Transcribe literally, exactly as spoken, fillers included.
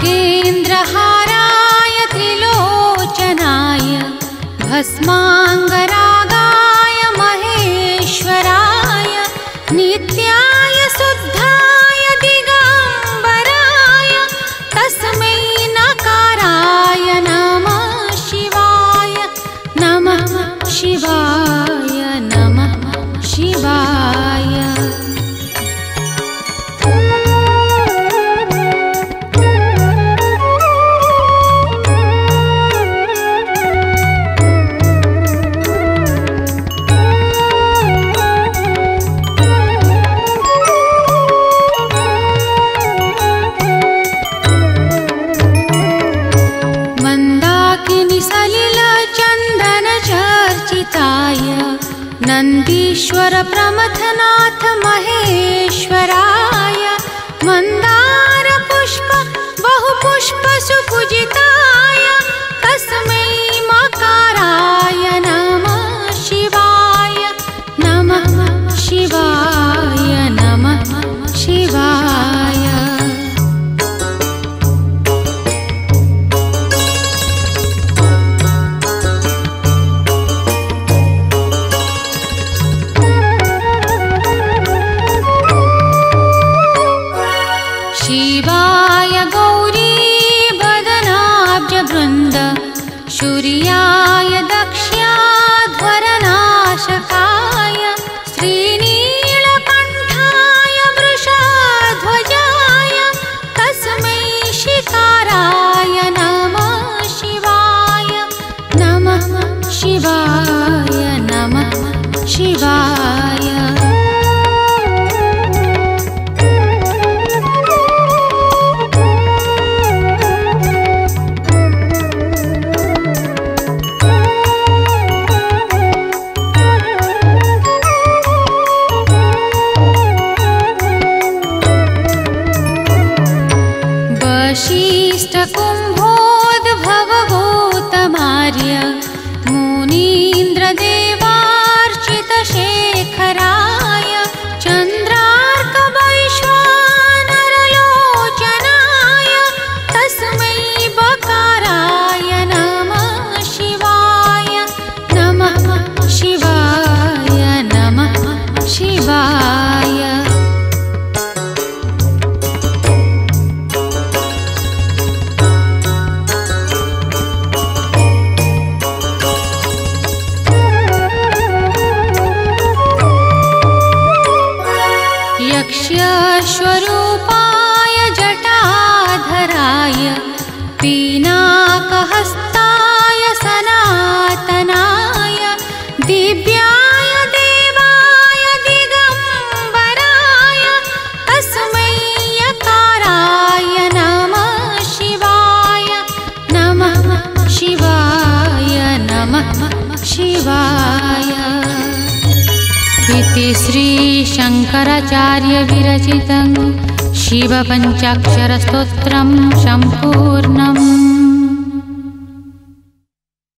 नागेन्द्रहाराय त्रिलोचनाय भस्माङ्गरागाय महेश्वराय नित्याय शुद्धाय दिगम्बराय तस्मै नकाराय नमः शिवाय नमः शिवाय नमः शिवाय। नन्दीश्वर प्रमथनाथ महेश्वराय मन्दार पुष्प बहुपुष्प सुपूजिताय तस्मै मकाराय नमः शिवाय नमः शिवाय नमः शिवाय। शिवाय गौरी वदनाब्जवृन्द शूर्याय दक्ष्याध्वरनाशकाय श्रीनीलकण्ठाय वृषध्वजाय तस्मै शिकाराय नमः शिवाय नमः शिवाय नमः शिवाय। वशिष्ठकुम्भोद्भवगौतमार्य मुनीन्द्रदेवार्चितशेखराय चन्द्रार्कवैश्वानरलोचनाय तस्मै बकाराय नमः शिवाय नमः शिवाय नमः शिवाय। यक्षस्वरूपाय जटाधराय पीनाकहस्ताय सनातनाय दिव्याय देवाय दिगम्बराय तस्मै यकाराय नमः शिवाय नमः शिवाय नमः शिवाय। इति श्री शंकराचार्य विरचितं शिवपञ्चाक्षरस्तोत्रं सम्पूर्णम्।